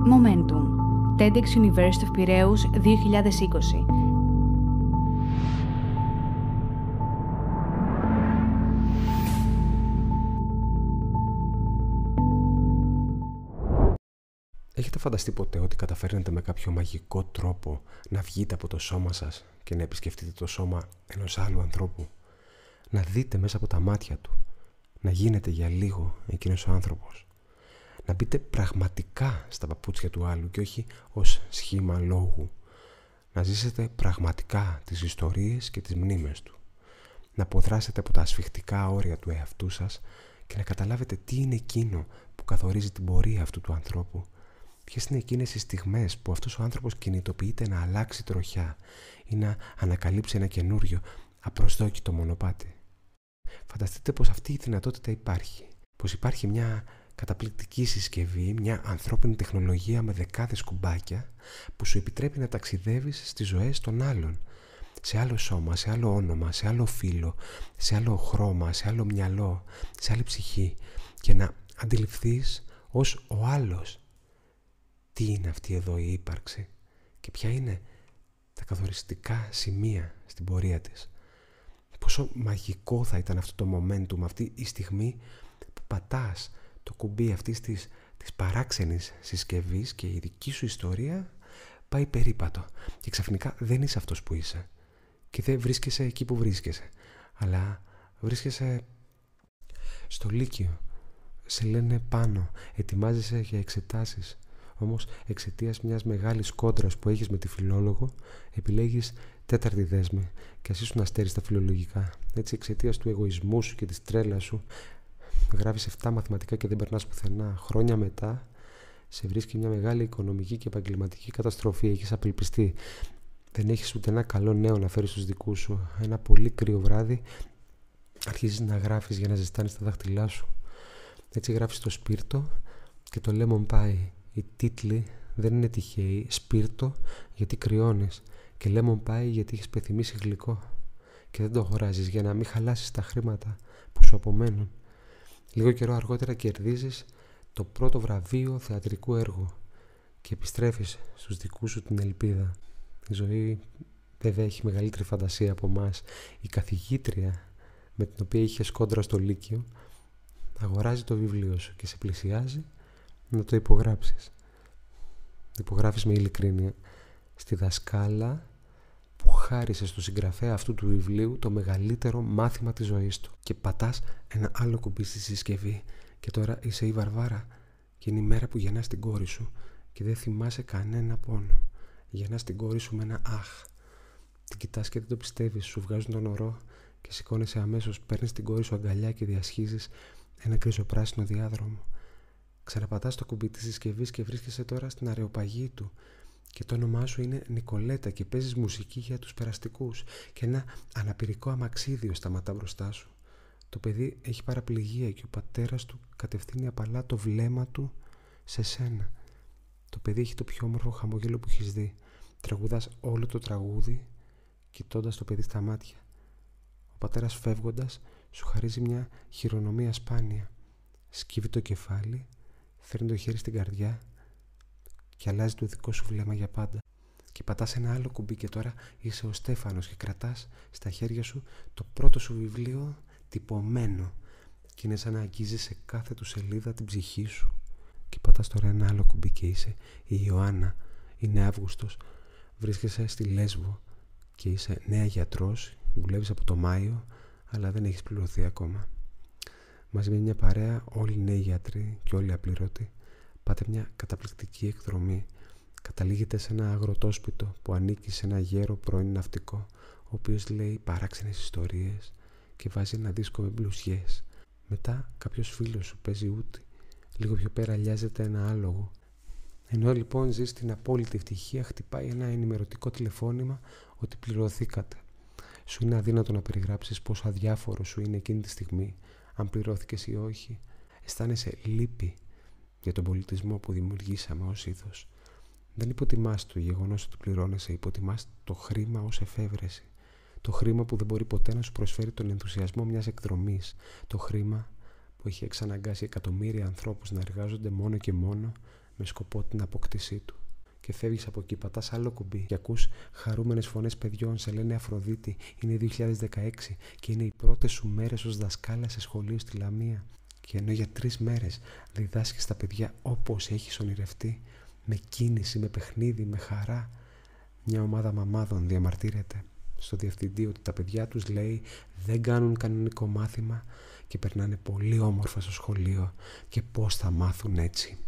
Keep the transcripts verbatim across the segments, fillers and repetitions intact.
Momentum. TEDx University of Πειραιώς δύο χιλιάδες είκοσι. Έχετε φανταστεί ποτέ ότι καταφέρνετε με κάποιο μαγικό τρόπο να βγείτε από το σώμα σας και να επισκεφτείτε το σώμα ενός άλλου ανθρώπου? Να δείτε μέσα από τα μάτια του, να γίνετε για λίγο εκείνος ο άνθρωπος. Να μπείτε πραγματικά στα παπούτσια του άλλου και όχι ως σχήμα λόγου. Να ζήσετε πραγματικά τις ιστορίες και τις μνήμες του. Να αποδράσετε από τα ασφιχτικά όρια του εαυτού σας και να καταλάβετε τι είναι εκείνο που καθορίζει την πορεία αυτού του ανθρώπου. Ποιες είναι εκείνες οι στιγμές που αυτός ο άνθρωπος κινητοποιείται να αλλάξει τροχιά ή να ανακαλύψει ένα καινούριο, απροσδόκητο μονοπάτι. Φανταστείτε πως αυτή η δυνατότητα υπάρχει. Πως υπάρχει μια καταπληκτική συσκευή, μια ανθρώπινη τεχνολογία με δεκάδες κουμπάκια που σου επιτρέπει να ταξιδεύεις στις ζωές των άλλων. Σε άλλο σώμα, σε άλλο όνομα, σε άλλο φύλο, σε άλλο χρώμα, σε άλλο μυαλό, σε άλλη ψυχή και να αντιληφθείς ως ο άλλος τι είναι αυτή εδώ η ύπαρξη και ποια είναι τα καθοριστικά σημεία στην πορεία της. Πόσο μαγικό θα ήταν αυτό το momentum, αυτή η στιγμή που πατάς το κουμπί αυτής της, της παράξενης συσκευής και η δική σου ιστορία πάει περίπατο και ξαφνικά δεν είσαι αυτός που είσαι και δεν βρίσκεσαι εκεί που βρίσκεσαι, αλλά βρίσκεσαι στο Λύκειο, σε λένε πάνω, ετοιμάζεσαι για εξετάσεις. Όμως εξαιτίας μιας μεγάλης κόντρας που έχεις με τη φιλόλογο επιλέγεις τέταρτη δέσμη και ας ήσουν αστέρι στα φιλολογικά. Έτσι εξαιτίας του εγωισμού σου και της τρέλας σου γράφεις επτά μαθηματικά και δεν περνάς πουθενά. Χρόνια μετά σε βρίσκει μια μεγάλη οικονομική και επαγγελματική καταστροφή. Έχεις απελπιστεί. Δεν έχεις ούτε ένα καλό νέο να φέρεις στους δικούς σου. Ένα πολύ κρύο βράδυ αρχίζεις να γράφεις για να ζεστάνεις τα δάχτυλά σου. Έτσι γράφεις το σπίρτο και το lemon pie. Οι τίτλοι δεν είναι τυχαίοι. Σπίρτο γιατί κρυώνεις και lemon pie γιατί έχεις πεθυμίσει γλυκό και δεν το αγοράζεις για να μην χαλάσεις τα χρήματα που σου απομένουν. Λίγο καιρό αργότερα κερδίζεις το πρώτο βραβείο θεατρικού έργου και επιστρέφεις στους δικούς σου την ελπίδα. Η ζωή βέβαια έχει μεγαλύτερη φαντασία από εμάς. Η καθηγήτρια με την οποία είχες κόντρα στο Λύκειο αγοράζει το βιβλίο σου και σε πλησιάζει να το υπογράψεις. Υπογράφεις με ειλικρίνεια στη δασκάλα που χάρισε στο συγγραφέα αυτού του βιβλίου το μεγαλύτερο μάθημα της ζωής του και πατάς ένα άλλο κουμπί στη συσκευή και τώρα είσαι η Βαρβάρα και είναι η μέρα που γεννάς την κόρη σου και δεν θυμάσαι κανένα πόνο. Γεννάς την κόρη σου με ένα αχ. Την κοιτάς και δεν το πιστεύεις, σου βγάζουν τον ορό και σηκώνεσαι αμέσως, παίρνεις την κόρη σου αγκαλιά και διασχίζεις ένα γκριζοπράσινο διάδρομο. Ξαναπατάς το κουμπί της συσκευής και βρίσκεσαι τώρα στην αρεοπαγή του και το όνομά σου είναι Νικολέτα και παίζεις μουσική για τους περαστικούς και ένα αναπηρικό αμαξίδιο σταματά μπροστά σου. Το παιδί έχει παραπληγία και ο πατέρας του κατευθύνει απαλά το βλέμμα του σε σένα. Το παιδί έχει το πιο όμορφο χαμόγελο που έχεις δει. Τραγουδάς όλο το τραγούδι κοιτώντας το παιδί στα μάτια. Ο πατέρας φεύγοντας σου χαρίζει μια χειρονομία σπάνια. Σκύβει το κεφάλι, φέρνει το χέρι στην καρδιά και αλλάζει το δικό σου βλέμμα για πάντα. Και πατάς ένα άλλο κουμπί και τώρα είσαι ο Στέφανος και κρατάς στα χέρια σου το πρώτο σου βιβλίο τυπωμένο και είναι σαν να αγγίζεις σε κάθε του σελίδα την ψυχή σου. Και πατάς τώρα ένα άλλο κουμπί και είσαι η Ιωάννα, είναι Αύγουστος, βρίσκεσαι στη Λέσβο και είσαι νέα γιατρός, δουλεύεις από το Μάιο αλλά δεν έχεις πληρωθεί ακόμα. Μαζί με μια παρέα, όλοι νέοι γιατροί και όλοι απλήρωτοι, πάτε μια καταπληκτική εκδρομή. Καταλήγετε σε ένα αγροτόσπιτο που ανήκει σε ένα γέρο πρώην ναυτικό, ο οποίος λέει παράξενες ιστορίες και βάζει ένα δίσκο με μπλουζιές. Μετά κάποιος φίλος σου παίζει ούτη. Λίγο πιο πέρα λιάζεται ένα άλογο. Ενώ λοιπόν ζεις στην απόλυτη ευτυχία, χτυπάει ένα ενημερωτικό τηλεφώνημα ότι πληρωθήκατε. Σου είναι αδύνατο να περιγράψεις πόσο αδιάφορο σου είναι εκείνη τη στιγμή, αν πληρώθηκες ή όχι. Αισθάνεσαι λύπη για τον πολιτισμό που δημιουργήσαμε ως είδος. Δεν υποτιμάς το γεγονός ότι πληρώνεσαι, υποτιμάς το χρήμα ως εφεύρεση. Το χρήμα που δεν μπορεί ποτέ να σου προσφέρει τον ενθουσιασμό μιας εκδρομής. Το χρήμα που έχει εξαναγκάσει εκατομμύρια ανθρώπους να εργάζονται μόνο και μόνο με σκοπό την απόκτησή του. Και φεύγεις από εκεί, πατάς άλλο κουμπί και ακούς χαρούμενες φωνές παιδιών, σε λένε Αφροδίτη, είναι δύο χιλιάδες δεκαέξι και είναι οι πρώτες σου μέρες ως δασκάλα σε σχολείο στη Λαμία. Και ενώ για τρεις μέρες διδάσκεις τα παιδιά όπως έχεις ονειρευτεί, με κίνηση, με παιχνίδι, με χαρά, μια ομάδα μαμάδων διαμαρτύρεται στο διευθυντή ότι τα παιδιά τους, λέει, δεν κάνουν κανονικό μάθημα και περνάνε πολύ όμορφα στο σχολείο και πώς θα μάθουν έτσι.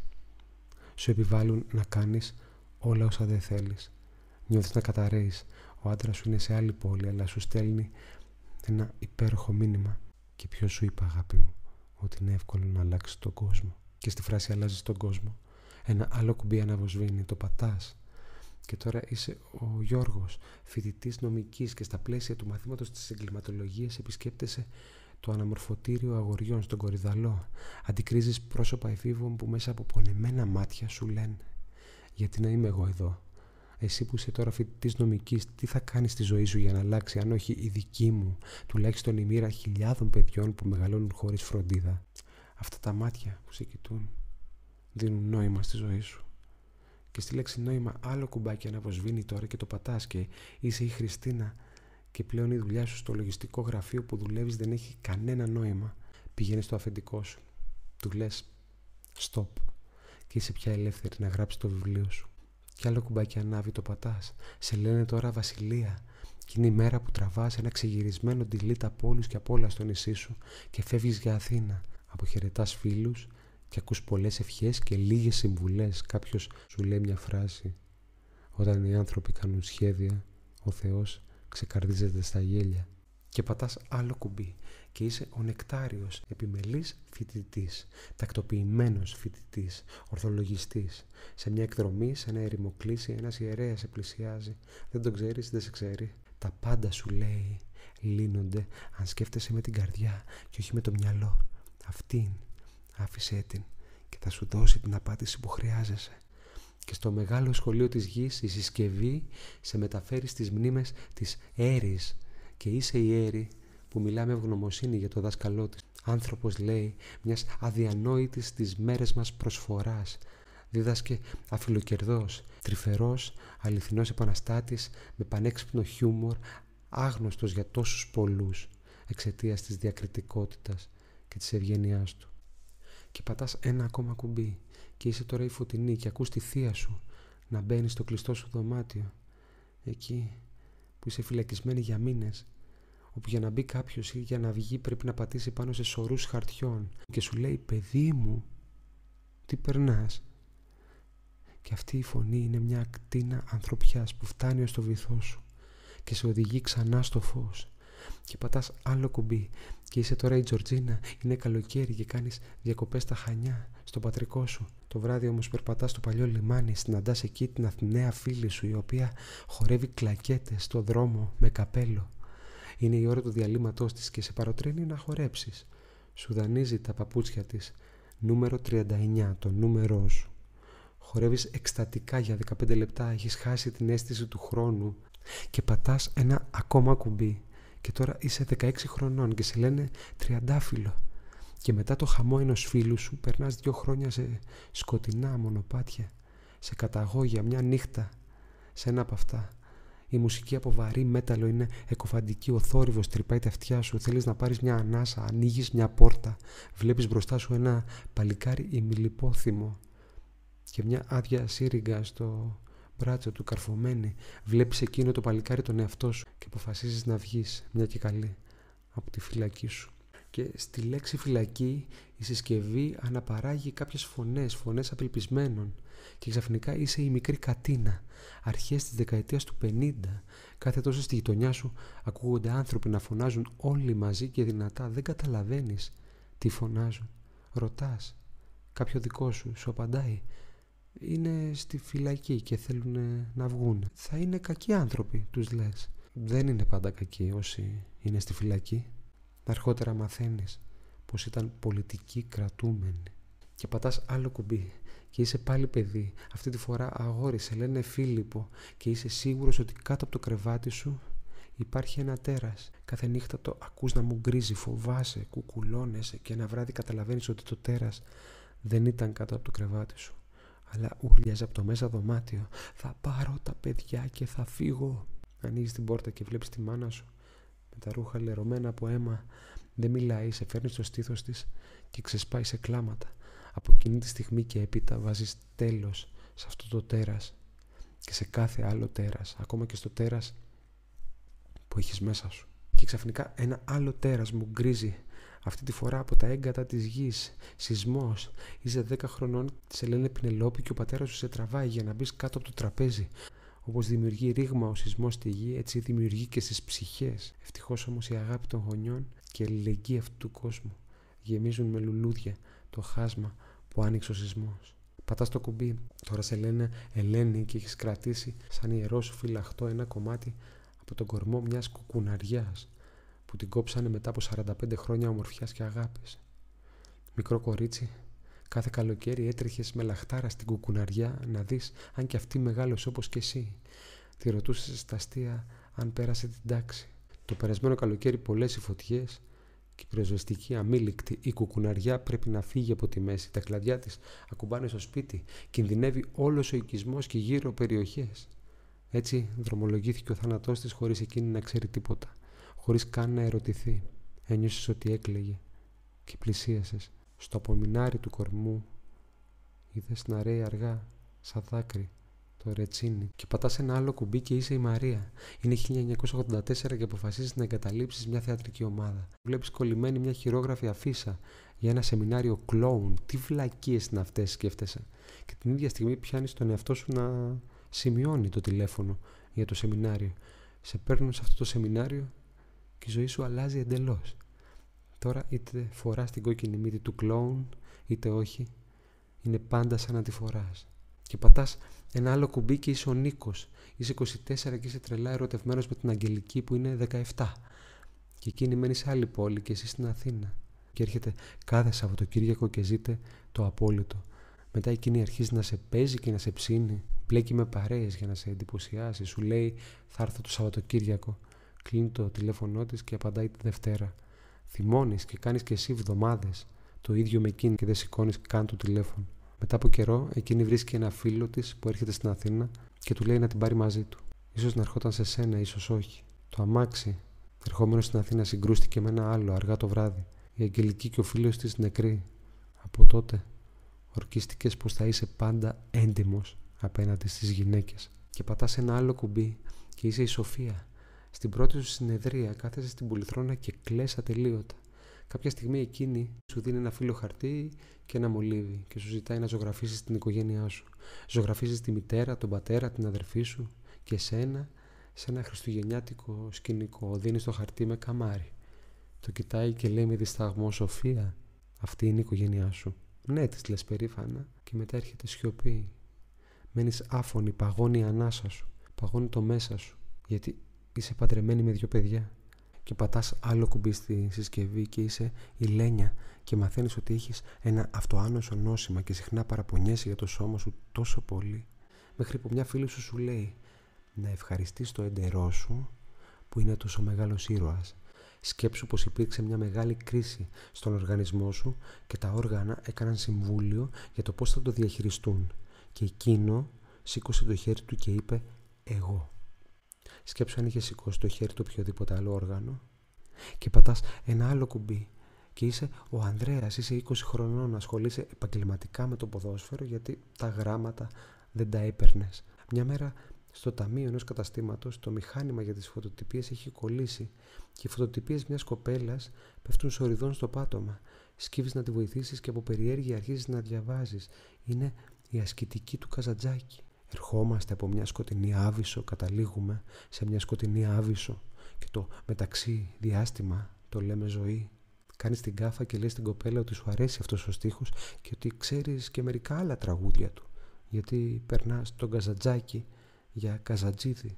Σου επιβάλλουν να κάνεις όλα όσα δεν θέλεις. Νιώθεις να καταραίεις. Ο άντρας σου είναι σε άλλη πόλη, αλλά σου στέλνει ένα υπέροχο μήνυμα. Και ποιος σου είπε, αγάπη μου, ότι είναι εύκολο να αλλάξεις τον κόσμο? Και στη φράση αλλάζεις τον κόσμο, ένα άλλο κουμπί αναβοσβήνει, το πατάς. Και τώρα είσαι ο Γιώργος, φοιτητής νομικής, και στα πλαίσια του μαθήματος της εγκληματολογίας επισκέπτεσαι το αναμορφωτήριο αγοριών στον Κορυδαλό. Αντικρίζεις πρόσωπα εφήβων που μέσα από πονεμένα μάτια σου λένε: γιατί να είμαι εγώ εδώ? Εσύ που είσαι τώρα φοιτητής νομικής, τι θα κάνεις στη ζωή σου για να αλλάξει, αν όχι η δική μου, τουλάχιστον η μοίρα χιλιάδων παιδιών που μεγαλώνουν χωρίς φροντίδα? Αυτά τα μάτια που σε κοιτούν δίνουν νόημα στη ζωή σου. Και στη λέξη νόημα άλλο κουμπάκι αναβοσβήνει τώρα και το πατάς και είσαι η Χριστίνα και πλέον η δουλειά σου στο λογιστικό γραφείο που δουλεύεις δεν έχει κανένα νόημα. Πηγαίνεις στο αφεντικό σου, του λες stop και είσαι πια ελεύθερη να γράψεις το βιβλίο σου. Κι άλλο κουμπάκι ανάβει, το πατάς. Σε λένε τώρα Βασιλεία και είναι η μέρα που τραβάς ένα ξεγυρισμένο delete από όλους και από όλα στο νησί σου και φεύγεις για Αθήνα. Αποχαιρετάς φίλους και ακούς πολλές ευχές και λίγες συμβουλές. Κάποιος σου λέει μια φράση: όταν οι άνθρωποι κάνουν σχέδια, ο Θεός ξεκαρδίζεται στα γέλια. Και πατάς άλλο κουμπί και είσαι ο νεκτάριος, επιμελής φοιτητής, τακτοποιημένος φοιτητής, ορθολογιστής. Σε μια εκδρομή, σε ένα ερημοκλήσι, ένας ιερέας σε πλησιάζει. Δεν τον ξέρεις, δεν σε ξέρει. Τα πάντα σου λέει λύνονται αν σκέφτεσαι με την καρδιά και όχι με το μυαλό. Αυτήν, άφησέ την και θα σου δώσει την απάντηση που χρειάζεσαι. Και στο μεγάλο σχολείο της γης η συσκευή σε μεταφέρει στις μνήμες της Έρης. Και είσαι η Έρη που μιλά με ευγνωμοσύνη για το δάσκαλό της. Άνθρωπος, λέει, μιας αδιανόητης στις μέρες μας προσφοράς. Δίδασκε αφιλοκερδός, τρυφερός, αληθινός επαναστάτης, με πανέξυπνο χιούμορ, άγνωστος για τόσους πολλούς, εξαιτίας της διακριτικότητας και της ευγένειάς του. Και πατάς ένα ακόμα κουμπί και είσαι τώρα η Φωτεινή και ακούς τη θεία σου να μπαίνει στο κλειστό σου δωμάτιο, εκεί που είσαι φυλακισμένη για μήνες, όπου για να μπει κάποιος ή για να βγει πρέπει να πατήσει πάνω σε σωρούς χαρτιών και σου λέει: παιδί μου, τι περνάς? Και αυτή η φωνή είναι μια ακτίνα ανθρωπιάς που φτάνει ως το βυθό σου και σε οδηγεί ξανά στο φως. Και πατάς άλλο κουμπί και είσαι τώρα η Τζορτζίνα, είναι καλοκαίρι και κάνεις διακοπές στα Χανιά, στο πατρικό σου. Το βράδυ όμως περπατάς στο παλιό λιμάνι, συναντάς εκεί την Αθηναία φίλη σου, η οποία χορεύει κλακέτες στο δρόμο με καπέλο. Είναι η ώρα του διαλύματός της και σε παροτρύνει να χορέψεις. Σου δανείζει τα παπούτσια της, νούμερο τριάντα εννιά, το νούμερό σου. Χορεύεις εκστατικά για δεκαπέντε λεπτά, έχεις χάσει την αίσθηση του χρόνου και πατάς ένα ακόμα κουμπί. Και τώρα είσαι δεκαέξι χρονών και σε λένε τριαντάφυλλο. Και μετά το χαμό ενός φίλου σου περνάς δύο χρόνια σε σκοτεινά μονοπάτια, σε καταγόγια, μια νύχτα σε ένα από αυτά. Η μουσική από βαρύ μέταλλο είναι εκοφαντική, ο θόρυβος τρυπάει τα αυτιά σου, θέλεις να πάρεις μια ανάσα, ανοίγεις μια πόρτα, βλέπεις μπροστά σου ένα παλικάρι ημιλιπόθυμο και μια άδεια σύριγγα στο μπράτσο του καρφωμένη. Βλέπεις εκείνο το παλικάρι τον εαυτό σου και αποφασίζεις να βγεις, μια και καλή, από τη φυλακή σου. Και στη λέξη φυλακή η συσκευή αναπαράγει κάποιες φωνές, φωνές απελπισμένων. Και ξαφνικά είσαι η μικρή Κατίνα, αρχές της δεκαετίας του πενήντα. Κάθε τόσο στη γειτονιά σου ακούγονται άνθρωποι να φωνάζουν όλοι μαζί και δυνατά. Δεν καταλαβαίνεις τι φωνάζουν. Ρωτάς, κάποιο δικό σου σου απαντάει: είναι στη φυλακή και θέλουν να βγουν. Θα είναι κακοί άνθρωποι, τους λες. Δεν είναι πάντα κακοί όσοι είναι στη φυλακή. Αργότερα μαθαίνεις πως ήταν πολιτικοί κρατούμενοι. Και πατάς άλλο κουμπί και είσαι πάλι παιδί. Αυτή τη φορά αγόρι, σε λένε Φίλιππο και είσαι σίγουρος ότι κάτω από το κρεβάτι σου υπάρχει ένα τέρας. Κάθε νύχτα το ακούς να μου γκρίζει, φοβάσαι, κουκουλώνεσαι και ένα βράδυ καταλαβαίνεις ότι το τέρας δεν ήταν κάτω από το κρεβάτι σου, αλλά ούρλιαζε από το μέσα δωμάτιο. «Θα πάρω τα παιδιά και θα φύγω». Ανοίγεις την πόρτα και βλέπεις τη μάνα σου με τα ρούχα λερωμένα από αίμα. Δεν μιλάει, σε φέρνει στο στήθος της και ξεσπάει σε κλάματα. Από εκείνη τη στιγμή και έπειτα βάζεις τέλος σε αυτό το τέρας και σε κάθε άλλο τέρας, ακόμα και στο τέρας που έχεις μέσα σου. Και ξαφνικά ένα άλλο τέρας μου γκρίζει, αυτή τη φορά από τα έγκατα της γης. Σεισμός. Είσαι δέκα χρονών, σε λένε Πινελόπη και ο πατέρας σου σε τραβάει για να μπεις κάτω από το τραπέζι. Όπως δημιουργεί ρήγμα ο σεισμός στη γη, έτσι δημιουργεί και στις ψυχές. Ευτυχώς όμως η αγάπη των γονιών και η αλληλεγγύη αυτού του κόσμου γεμίζουν με λουλούδια το χάσμα που άνοιξε ο σεισμός. Πατάς το κουμπί. Τώρα σε λένε Ελένη και έχεις κρατήσει σαν ιερό σου φυλαχτό ένα κομμάτι από τον κορμό μιας κουκουναριάς που την κόψανε μετά από σαράντα πέντε χρόνια ομορφιάς και αγάπης. Μικρό κορίτσι, κάθε καλοκαίρι έτρεχες με λαχτάρα στην κουκουναριά να δεις αν και αυτή μεγάλωσε όπως και εσύ. Τη ρωτούσες στα αστεία αν πέρασε την τάξη. Το περασμένο καλοκαίρι πολλές οι φωτιές και η πυροσβεστική αμήλικτη. Η κουκουναριά πρέπει να φύγει από τη μέση. Τα κλαδιά της ακουμπάνε στο σπίτι. Κινδυνεύει όλος ο οικισμός και γύρω περιοχές. Έτσι δρομολογήθηκε ο θάνατός της χωρίς εκείνη να ξέρει τίποτα. Χωρίς καν να ερωτηθεί. Ένιωσες ότι έκλαιγε και πλησίασες. Στο απομεινάρι του κορμού είδες να ρέει αργά σαν δάκρυ το ρετσίνι και πατάς ένα άλλο κουμπί και είσαι η Μαρία. Είναι χίλια εννιακόσια ογδόντα τέσσερα και αποφασίζεις να εγκαταλείψεις μια θεατρική ομάδα. Βλέπεις κολλημένη μια χειρόγραφη αφίσα για ένα σεμινάριο κλόουν. Τι βλακίες είναι αυτές, σκέφτεσαι. Και την ίδια στιγμή πιάνεις τον εαυτό σου να σημειώνει το τηλέφωνο για το σεμινάριο. Σε παίρνουν σε αυτό το σεμινάριο και η ζωή σου αλλάζει εντελώς. Τώρα είτε φοράς την κόκκινη μύτη του κλόουν είτε όχι, είναι πάντα σαν να τη φοράς. Και πατάς ένα άλλο κουμπί και είσαι ο Νίκος. Είσαι είκοσι τέσσερα και είσαι τρελά ερωτευμένος με την Αγγελική που είναι δεκαεπτά. Και εκείνη μένει σε άλλη πόλη και εσύ στην Αθήνα. Και έρχεται κάθε Σαββατοκύριακο και ζείτε το απόλυτο. Μετά εκείνη αρχίζει να σε παίζει και να σε ψήνει. Μπλέκει με παρέες για να σε εντυπωσιάσει. Σου λέει θα έρθω το Σαββατοκύριακο. Κλείνει το τηλέφωνό της και απαντάει τη Δευτέρα. Θυμώνεις και κάνεις και εσύ εβδομάδες το ίδιο με εκείνη και δεν σηκώνεις καν το τηλέφωνο. Μετά από καιρό, εκείνη βρίσκει ένα φίλο της που έρχεται στην Αθήνα και του λέει να την πάρει μαζί του. Ίσως να ερχόταν σε σένα, ίσως όχι. Το αμάξι, ερχόμενο στην Αθήνα, συγκρούστηκε με ένα άλλο αργά το βράδυ. Η Αγγελική και ο φίλος της νεκροί. Από τότε, ορκίστηκες πως θα είσαι πάντα έντιμος απέναντι στις γυναίκες. Και πατάς ένα άλλο κουμπί και είσαι η Σοφία. Στην πρώτη σου συνεδρία κάθεσαι στην πολυθρόνα και κλαις ατελείωτα. Κάποια στιγμή εκείνη σου δίνει ένα φύλλο χαρτί και ένα μολύβι και σου ζητάει να ζωγραφίσεις την οικογένειά σου. Ζωγραφίζεις τη μητέρα, τον πατέρα, την αδερφή σου και εσένα σε ένα χριστουγεννιάτικο σκηνικό. Δίνεις το χαρτί με καμάρι. Το κοιτάει και λέει με δισταγμό: Σοφία, αυτή είναι η οικογένειά σου. Ναι, της λες περήφανα και μετά έρχεται σιωπή. Μένεις άφωνη, παγώνει η ανάσα σου, παγώνει το μέσα σου, γιατί είσαι παντρεμένη με δύο παιδιά. Και πατάς άλλο κουμπί στη συσκευή και είσαι η Λένια και μαθαίνεις ότι έχεις ένα αυτοάνωσο νόσημα και συχνά παραπονιέσαι για το σώμα σου τόσο πολύ, μέχρι που μια φίλη σου σου λέει να ευχαριστείς το έντερό σου που είναι τόσο μεγάλος ήρωας. Σκέψου πως υπήρξε μια μεγάλη κρίση στον οργανισμό σου και τα όργανα έκαναν συμβούλιο για το πώς θα το διαχειριστούν και εκείνο σήκωσε το χέρι του και είπε εγώ. Σκέψου αν είχε σηκώσει το χέρι του οποιοδήποτε άλλο όργανο και πατάς ένα άλλο κουμπί και είσαι ο Ανδρέας, είσαι είκοσι χρονών, ασχολείσαι επαγγελματικά με το ποδόσφαιρο γιατί τα γράμματα δεν τα έπαιρνες. Μια μέρα στο ταμείο ενός καταστήματος το μηχάνημα για τις φωτοτυπίες έχει κολλήσει και οι φωτοτυπίες μιας κοπέλας πέφτουν σοριδών στο πάτωμα. Σκύβεις να τη βοηθήσεις και από περιέργεια αρχίζεις να διαβάζεις. Είναι η ασκητική του Καζαντζάκη. Ερχόμαστε από μια σκοτεινή άβυσσο, καταλήγουμε σε μια σκοτεινή άβυσσο και το μεταξύ διάστημα το λέμε ζωή. Κάνεις την κάφα και λες στην κοπέλα ότι σου αρέσει αυτός ο στίχος και ότι ξέρεις και μερικά άλλα τραγούδια του, γιατί περνάς τον Καζαντζάκη για Καζαντζίδη.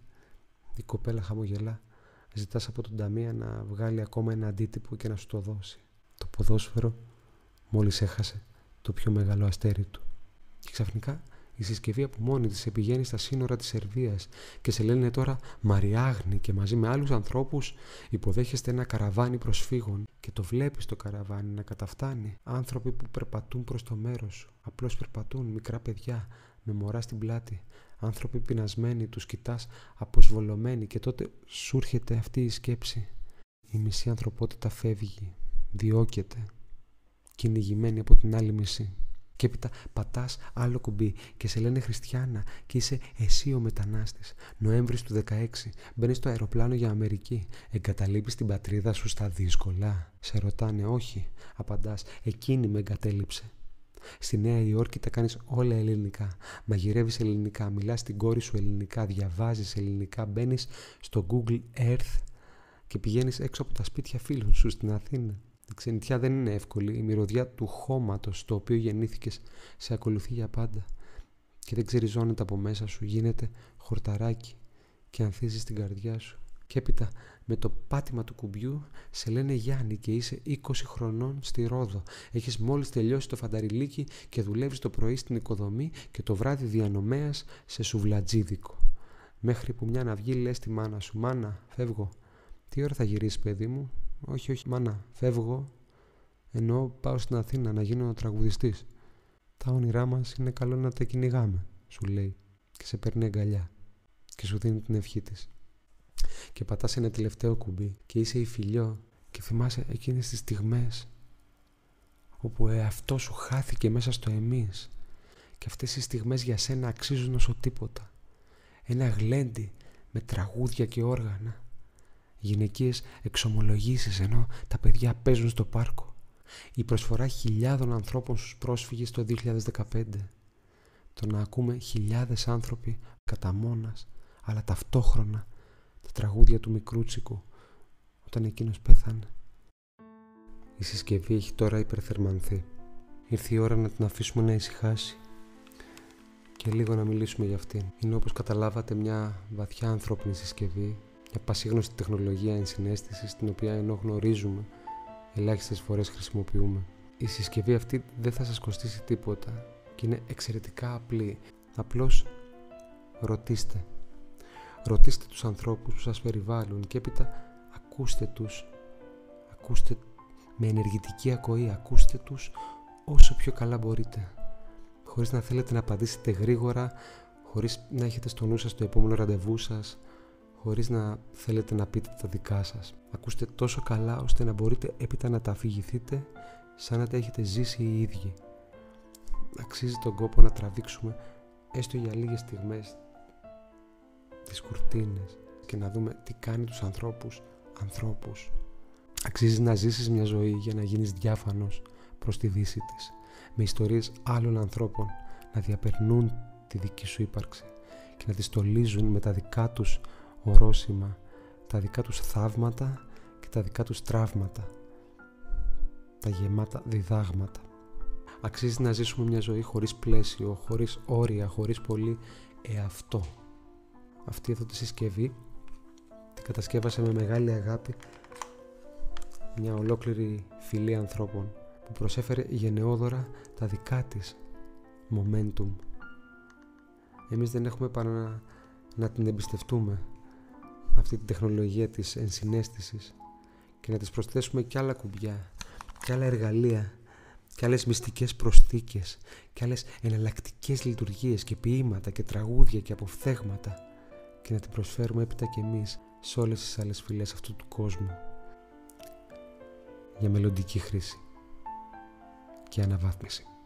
Η κοπέλα χαμογελά. Ζητάς από τον ταμεία να βγάλει ακόμα ένα αντίτυπο και να σου το δώσει. Το ποδόσφαιρο μόλις έχασε το πιο μεγάλο αστέρι του. Και ξαφνικά Η συσκευή από μόνη της σε πηγαίνει στα σύνορα της Σερβίας και σε λένε τώρα Μαριάγνη και μαζί με άλλους ανθρώπους υποδέχεστε ένα καραβάνι προσφύγων και το βλέπεις το καραβάνι να καταφτάνει. Άνθρωποι που περπατούν προς το μέρος σου. Απλώς περπατούν, μικρά παιδιά με μωρά στην πλάτη. Άνθρωποι πεινασμένοι, τους κοιτάς αποσβολωμένοι και τότε σου έρχεται αυτή η σκέψη. Η μισή ανθρωπότητα φεύγει, διώκεται, κυνηγημένη από την άλλη μισή. Και έπειτα πατάς άλλο κουμπί και σε λένε Χριστιάνα και είσαι εσύ ο μετανάστης. Νοέμβρης του δεκαέξι, μπαίνεις στο αεροπλάνο για Αμερική. Εγκαταλείπεις την πατρίδα σου στα δύσκολα. Σε ρωτάνε όχι. Απαντάς, εκείνη με εγκατέλειψε. Στη Νέα Υόρκη τα κάνεις όλα ελληνικά. Μαγειρεύεις ελληνικά, μιλάς στην κόρη σου ελληνικά, διαβάζεις ελληνικά, μπαίνεις στο Google Earth και πηγαίνεις έξω από τα σπίτια φίλων σου στην Αθήνα. Η ξενιτιά δεν είναι εύκολη. Η μυρωδιά του χώματος στο οποίο γεννήθηκες σε ακολουθεί για πάντα και δεν ξεριζώνεται από μέσα σου. Γίνεται χορταράκι και ανθίζεις την καρδιά σου. Και έπειτα με το πάτημα του κουμπιού σε λένε Γιάννη και είσαι είκοσι χρονών στη Ρόδο. Έχεις μόλις τελειώσει το φανταριλίκι και δουλεύεις το πρωί στην οικοδομή και το βράδυ διανομέας σε σουβλατζίδικο. Μέχρι που μια αυγή λες στη μάνα σου, μάνα, φεύγω. Τι ώρα θα γυρίσεις, παιδί μου? Όχι, όχι, μάνα, φεύγω. Εννοώ πάω στην Αθήνα να γίνω τραγουδιστής. Τα όνειρά μας είναι καλό να τα κυνηγάμε, σου λέει και σε παίρνει αγκαλιά και σου δίνει την ευχή της. Και πατάς ένα τελευταίο κουμπί και είσαι η φιλιό και θυμάσαι εκείνες τις στιγμές όπου ο εαυτός σου χάθηκε μέσα στο εμείς και αυτές οι στιγμές για σένα αξίζουν όσο τίποτα. Ένα γλέντι με τραγούδια και όργανα. Γυναικείες εξομολογήσεις ενώ τα παιδιά παίζουν στο πάρκο. Η προσφορά χιλιάδων ανθρώπων στους πρόσφυγες το δύο χιλιάδες δεκαπέντε. Το να ακούμε χιλιάδες άνθρωποι κατά μόνας, αλλά ταυτόχρονα τα τραγούδια του Μικρούτσικου όταν εκείνος πέθανε. Η συσκευή έχει τώρα υπερθερμανθεί. Ήρθε η ώρα να την αφήσουμε να ησυχάσει και λίγο να μιλήσουμε για αυτήν. Είναι, όπως καταλάβατε, μια βαθιά ανθρώπινη συσκευή, μια πασίγνωστη τεχνολογία ενσυναίσθησης, την οποία ενώ γνωρίζουμε, ελάχιστες φορές χρησιμοποιούμε. Η συσκευή αυτή δεν θα σας κοστίσει τίποτα και είναι εξαιρετικά απλή. Απλώς ρωτήστε. Ρωτήστε τους ανθρώπους που σας περιβάλλουν και έπειτα ακούστε τους. Ακούστε με ενεργητική ακοή. Ακούστε τους όσο πιο καλά μπορείτε. Χωρίς να θέλετε να απαντήσετε γρήγορα, χωρίς να έχετε στο νου σας το επόμενο ραντεβού σας, χωρίς να θέλετε να πείτε τα δικά σας. Ακούστε τόσο καλά ώστε να μπορείτε έπειτα να τα αφηγηθείτε σαν να τα έχετε ζήσει οι ίδιοι. Αξίζει τον κόπο να τραβήξουμε έστω για λίγες στιγμές τις κουρτίνες και να δούμε τι κάνει τους ανθρώπους ανθρώπους. Αξίζει να ζήσεις μια ζωή για να γίνεις διάφανος προς τη δύση της, με ιστορίες άλλων ανθρώπων να διαπερνούν τη δική σου ύπαρξη και να τη στολίζουν με τα δικά τους ορόσημα, τα δικά τους θαύματα και τα δικά τους τραύματα, τα γεμάτα διδάγματα. Αξίζει να ζήσουμε μια ζωή χωρίς πλαίσιο, χωρίς όρια, χωρίς πολύ εαυτό. Αυτή εδώ τη συσκευή την κατασκεύασε με μεγάλη αγάπη μια ολόκληρη φυλή ανθρώπων που προσέφερε γενναιόδωρα τα δικά της momentum. Εμείς δεν έχουμε παρά να, να την εμπιστευτούμε, αυτή την τεχνολογία της ενσυναίσθησης, και να της προσθέσουμε κι άλλα κουμπιά, κι άλλα εργαλεία, κι άλλες μυστικές προσθήκες, κι άλλες εναλλακτικές λειτουργίες και ποίηματα και τραγούδια και αποφθέγματα, και να την προσφέρουμε έπειτα κι εμείς σε όλες τις άλλες φυλές αυτού του κόσμου για μελλοντική χρήση και αναβάθμιση.